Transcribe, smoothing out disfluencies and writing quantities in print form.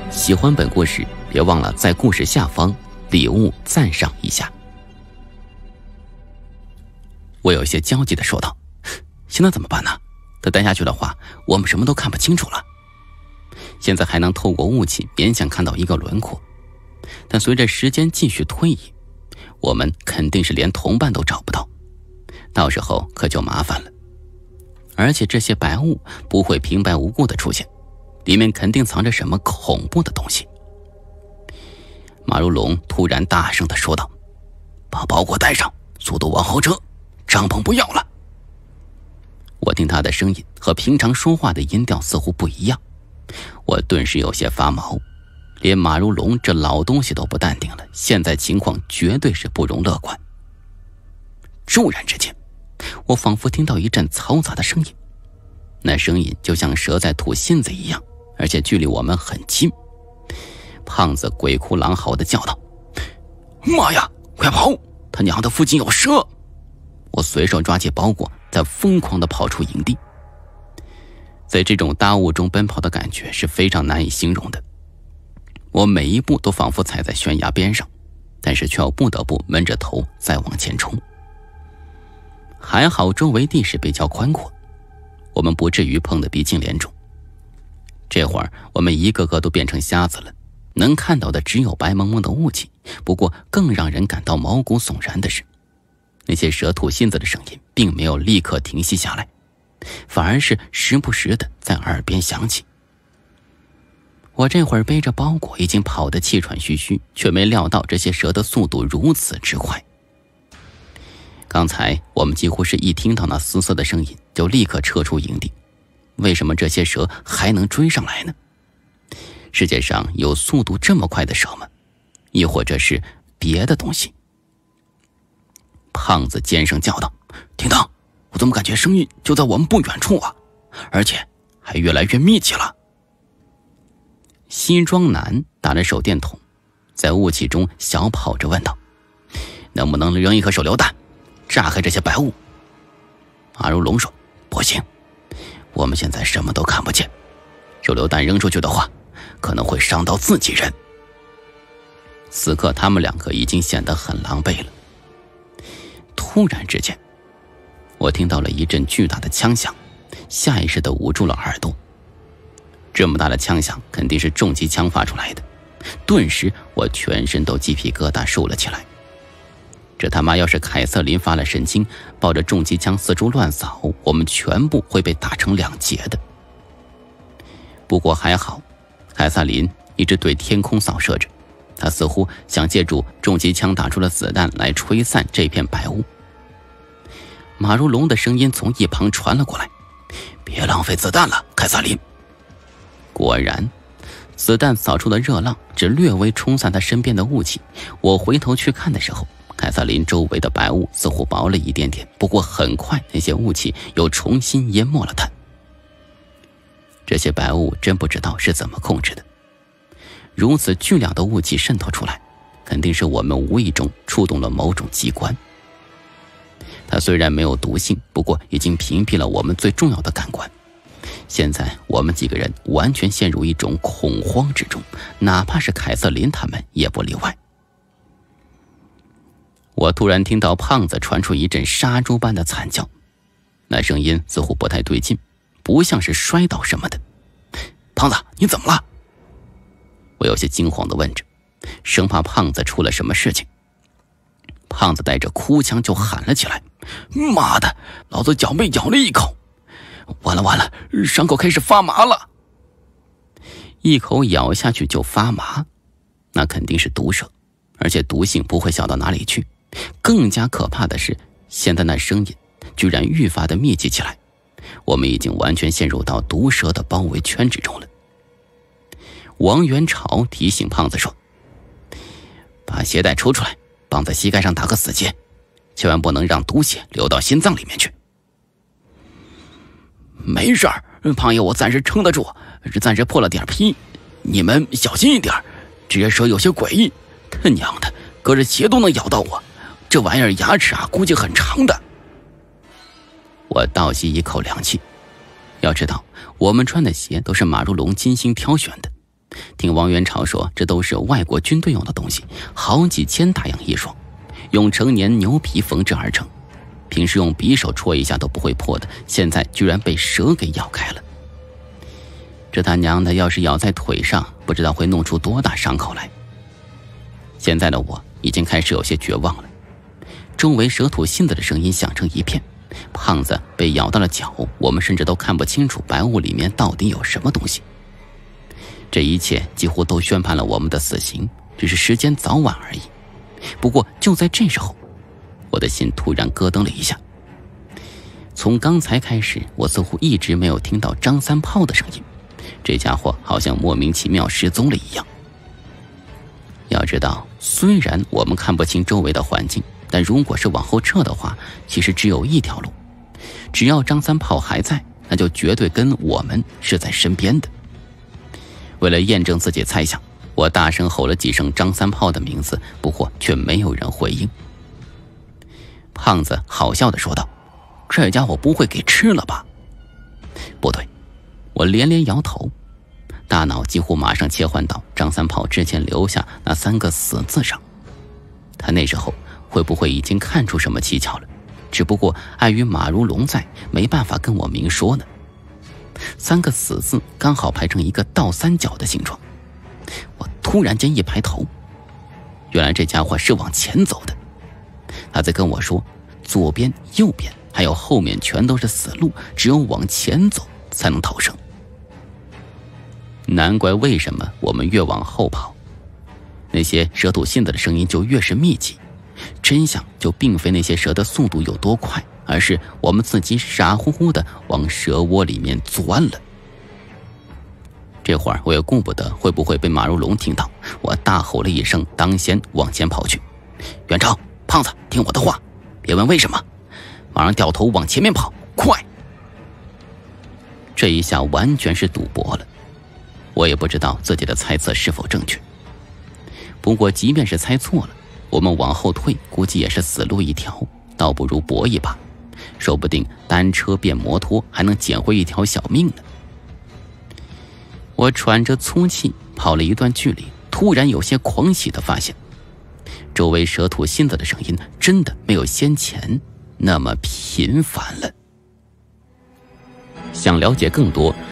喜欢本故事，别忘了在故事下方礼物赞赏一下。我有些焦急地说道：现在怎么办呢？再待下去的话，我们什么都看不清楚了。现在还能透过雾气勉强看到一个轮廓，但随着时间继续推移，我们肯定是连同伴都找不到，到时候可就麻烦了。而且这些白雾不会平白无故的出现，里面肯定藏着什么恐怖的东西。马如龙突然大声地说道：把包裹带上，速度往后撤，帐篷不要了。我听他的声音和平常说话的音调似乎不一样，我顿时有些发毛，连马如龙这老东西都不淡定了，现在情况绝对是不容乐观。骤然之间，我仿佛听到一阵嘈杂的声音，那声音就像蛇在吐信子一样，而且距离我们很近。胖子鬼哭狼嚎地叫道：妈呀，快跑，他娘的附近有蛇！我随手抓起包裹，再疯狂地跑出营地。在这种大雾中奔跑的感觉是非常难以形容的，我每一步都仿佛踩在悬崖边上，但是却又不得不闷着头再往前冲。还好周围地势比较宽阔，我们不至于碰得鼻青脸肿。这会儿我们一个个都变成瞎子了，能看到的只有白蒙蒙的雾气。不过更让人感到毛骨悚然的是，那些蛇吐信子的声音并没有立刻停息下来，反而是时不时的在耳边响起。我这会儿背着包裹已经跑得气喘吁吁，却没料到这些蛇的速度如此之快。刚才我们几乎是一听到那嘶嘶的声音就立刻撤出营地，为什么这些蛇还能追上来呢？世界上有速度这么快的蛇吗？亦或者是别的东西？胖子尖声叫道：听到，我怎么感觉声音就在我们不远处啊，而且还越来越密集了。西装男打着手电筒，在雾气中小跑着问道：能不能扔一颗手榴弹炸开这些白雾？马如龙说：不行，我们现在什么都看不见，手榴弹扔出去的话可能会伤到自己人。此刻他们两个已经显得很狼狈了。突然之间，我听到了一阵巨大的枪响，下意识地捂住了耳朵。这么大的枪响肯定是重机枪发出来的，顿时我全身都鸡皮疙瘩竖了起来。这他妈要是凯瑟琳发了神经，抱着重机枪四处乱扫，我们全部会被打成两截的。不过还好，凯瑟琳一直对天空扫射着，他似乎想借助重机枪打出的子弹来吹散这片白雾。马如龙的声音从一旁传了过来：别浪费子弹了，凯瑟琳。果然，子弹扫出的热浪只略微冲散他身边的雾气。我回头去看的时候，凯瑟琳周围的白雾似乎薄了一点点，不过很快那些雾气又重新淹没了它。这些白雾真不知道是怎么控制的，如此巨量的雾气渗透出来，肯定是我们无意中触动了某种机关。它虽然没有毒性，不过已经屏蔽了我们最重要的感官。现在我们几个人完全陷入一种恐慌之中，哪怕是凯瑟琳他们也不例外。我突然听到胖子传出一阵杀猪般的惨叫，那声音似乎不太对劲，不像是摔倒什么的。胖子，你怎么了？我有些惊慌地问着，生怕胖子出了什么事情。胖子带着哭腔就喊了起来：妈的，老子脚被咬了一口，完了完了，伤口开始发麻了。一口咬下去就发麻，那肯定是毒蛇，而且毒性不会小到哪里去。更加可怕的是，现在那声音居然愈发的密集起来，我们已经完全陷入到毒蛇的包围圈之中了。王元朝提醒胖子说：把鞋带抽出来，绑在膝盖上打个死结，千万不能让毒血流到心脏里面去。没事儿，胖爷，我暂时撑得住，暂时破了点皮，你们小心一点，这些蛇有些诡异，他娘的，隔着鞋都能咬到我，这玩意儿牙齿估计很长的。我倒吸一口凉气，要知道我们穿的鞋都是马如龙精心挑选的， 听王元朝说，这都是外国军队用的东西，好几千大洋一双，用成年牛皮缝制而成，平时用匕首戳一下都不会破的，现在居然被蛇给咬开了。这他娘的要是咬在腿上，不知道会弄出多大伤口来。现在的我已经开始有些绝望了，周围蛇吐信子的声音响成一片，胖子被咬到了脚，我们甚至都看不清楚白雾里面到底有什么东西。这一切几乎都宣判了我们的死刑，只是时间早晚而已。不过就在这时候，我的心突然咯噔了一下。从刚才开始，我似乎一直没有听到张三炮的声音，这家伙好像莫名其妙失踪了一样。要知道，虽然我们看不清周围的环境，但如果是往后撤的话，其实只有一条路。只要张三炮还在，那就绝对跟我们是在身边的。为了验证自己猜想，我大声吼了几声张三炮的名字，不过却没有人回应。胖子好笑地说道：“这家伙不会给吃了吧？”不对，我连连摇头，大脑几乎马上切换到张三炮之前留下那3个死字上。他那时候会不会已经看出什么蹊跷了？只不过碍于马如龙在，没办法跟我明说呢。3个死字刚好排成一个倒三角的形状。我突然间一抬头，原来这家伙是往前走的。他在跟我说，左边、右边还有后面全都是死路，只有往前走才能逃生。难怪为什么我们越往后跑，那些蛇吐信子的声音就越是密集。真相就并非那些蛇的速度有多快，而是我们自己傻乎乎的往蛇窝里面钻了。这会儿我也顾不得会不会被马如龙听到，我大吼了一声，当先往前跑去。元超，胖子，听我的话，别问为什么，马上掉头往前面跑，快！这一下完全是赌博了，我也不知道自己的猜测是否正确。不过即便是猜错了，我们往后退估计也是死路一条，倒不如搏一把，说不定单车变摩托还能捡回一条小命呢。我喘着粗气跑了一段距离，突然有些狂喜地发现，周围蛇吐信子的声音真的没有先前那么频繁了。想了解更多